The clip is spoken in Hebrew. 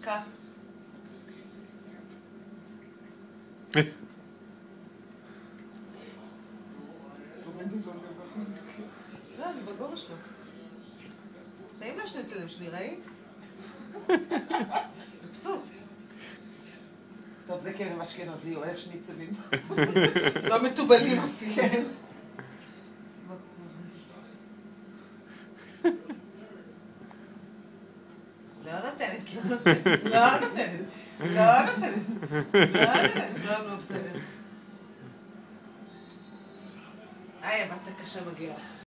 קח. לא, אני בגובה שלו. טעים לה שניצלים שלי, ראית? מבסוט. טוב, זה כרם אשכנזי, אוהב שניצלים. לא מטובלים אפילו. כן. לא נותנת, לא נותנת, לא נותנת, לא נותנת, לא בסדר. הבת הקשה מגיעה לך.